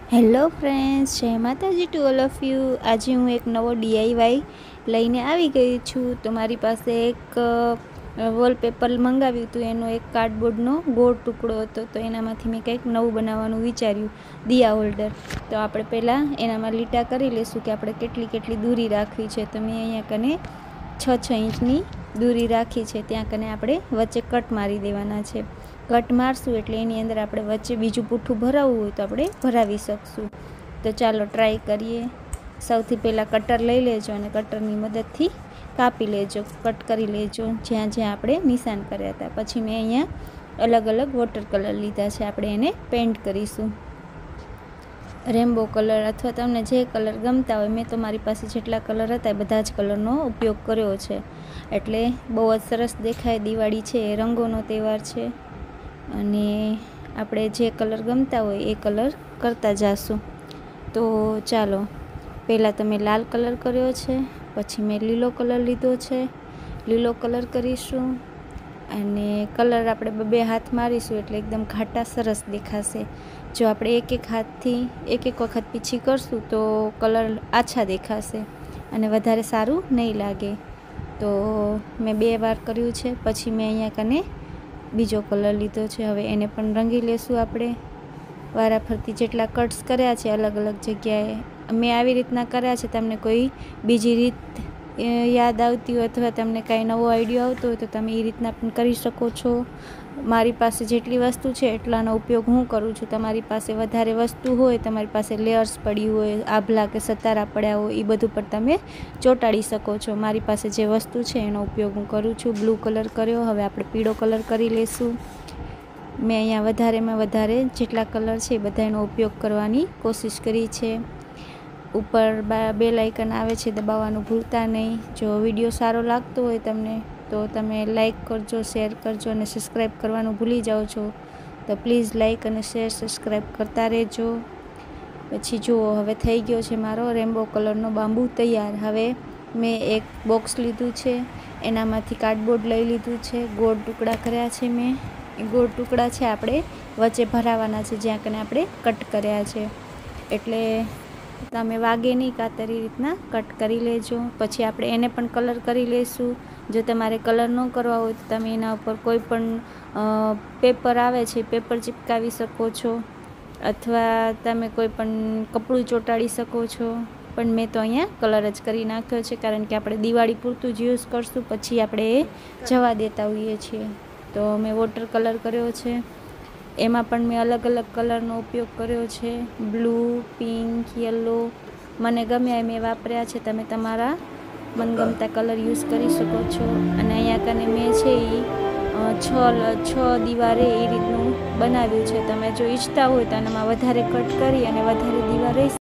Hello friends, જય માતાજી to all of you. આજે હું એક નવો DIY લઈને આવી ગઈ છું। તો મારી પાસે એક વોલપેપર મંગાવ્યું હતું, એનો એક કાર્ડબોર્ડનો ગોળ ટુકડો હતો। તો એનામાંથી મેં કંઈક નવું બનાવવાનું વિચાર્યું, દિયા હોલ્ડર। તો આપણે પહેલાં એનામાં લીટા કરી લઈશું કે આપણે કેટલી દૂરી રાખવી છે। તો મેં અહીંયા કને 6 ઇંચની દૂરી રાખી છે, ત્યાં કને આપણે વચ્ચે કટ મારી દેવાના છે। કટ મારશું એટલે એની અંદર આપણે વચ્ચે બીજું પૂઠું ભરાવવું હોય તો આપણે ભરાવી શકશું। તો ચાલો ટ્રાય કરીએ। સૌથી પહેલાં કટર લઈ લેજો અને કટરની મદદથી કાપી લેજો, કટ કરી લેજો જ્યાં આપણે નિશાન કર્યા હતા। પછી મેં અહીંયા અલગ અલગ વોટર કલર લીધા છે, આપણે એને પેઇન્ટ કરીશું। રેમ્બો કલર અથવા તમને જે કલર ગમતા હોય, મેં તો મારી પાસે જેટલા કલર હતા એ બધા જ કલરનો ઉપયોગ કર્યો છે, એટલે બહુ જ સરસ દેખાય। દિવાળી છે, રંગોનો તહેવાર છે, અને આપણે જે કલર ગમતા હોય એ કલર કરતા જાશું। તો ચાલો, પહેલાં તમે લાલ કલર કર્યો છે, પછી મેં લીલો કલર લીધો છે, લીલો કલર કરીશું। અને કલર આપણે બે હાથ મારીશું એટલે એકદમ ઘાટા સરસ દેખાશે। જો આપણે એક હાથથી એક વખત પીછી કરશું તો કલર આછા દેખાશે અને વધારે સારું નહીં લાગે। તો મેં 2 વાર કર્યું છે, પછી મેં અહીંયા કને બીજો કલર લીધો છે। હવે એને પણ રંગી લેશું આપણે। વારાફરતી જેટલા કટ્સ કર્યા છે અલગ અલગ જગ્યાએ મેં આવી રીતના કર્યા છે। તમને કોઈ બીજી રીત યાદ આવતી હોય અથવા તમને કાંઈ નવો આઈડિયો આવતો હોય તો તમે એ રીતના પણ કરી શકો છો। મારી પાસે જેટલી વસ્તુ છે એટલાનો ઉપયોગ હું કરું છું। તમારી પાસે વધારે વસ્તુ હોય, તમારી પાસે લેયર્સ પડી હોય, આભલા કે સતારા પડ્યા હોય, એ બધું પણ તમે ચોંટાડી શકો છો। મારી પાસે જે વસ્તુ છે એનો ઉપયોગ હું કરું છું। બ્લુ કલર કર્યો, હવે આપણે પીળો કલર કરી લઈશું। મેં અહીંયા વધારેમાં વધારે જેટલા કલર છે એ બધાનો ઉપયોગ કરવાની કોશિશ કરી છે। ઉપર બેલ આઇકન આવે છે, દબાવવાનું ભૂલતા નહીં। જો વિડીયો સારો લાગતો હોય તમને તો તમે લાઈક કરજો, શેર કરજો અને સબસ્ક્રાઈબ કરવાનું ભૂલી જાઓ છો તો પ્લીઝ લાઈક અને શેર સબસ્ક્રાઈબ કરતા રહેજો। પછી જુઓ, હવે થઈ ગયો છે મારો રેમ્બો કલરનો બાંબુ તૈયાર। હવે મેં એક બોક્સ લીધું છે, એનામાંથી કાર્ડબોર્ડ લઈ લીધું છે, ગોળ ટુકડા કર્યા છે મેં। એ ગોળ ટુકડા છે આપણે વચ્ચે ભરાવાના છે જ્યાં કને આપણે કટ કર્યા છે, એટલે તમે વાગે નહીં, કાતરી રીતના કટ કરી લેજો। પછી આપણે એને પણ કલર કરી લઈશું। જો તમારે કલર ન કરવા હોય તો તમે એના ઉપર કોઈ પણ પેપર આવે છે, પેપર ચિપકાવી શકો છો, અથવા તમે કોઈ પણ કપડું ચોંટાડી શકો છો। પણ મેં તો અહીંયા કલર જ કરી નાખ્યો છે, કારણ કે આપણે દિવાળી પૂરતું જ યુઝ કરશું, પછી આપણે એ જવા દેતા હોઈએ છીએ। તો મેં વોટર કલર કર્યો છે, એમાં પણ મેં અલગ અલગ કલરનો ઉપયોગ કર્યો છે, બ્લુ, પિંક, યલો, મને ગમ્યા મેં વાપર્યા છે। તમે તમારા મનગમતા કલર યુઝ કરી શકો છો। અને અહીંયા કને મેં છે એ 6 દીવારે એ રીતનું બનાવ્યું છે। તમે જો ઈચ્છતા હોય તો આનામાં વધારે કટ કરી અને વધારે દીવાર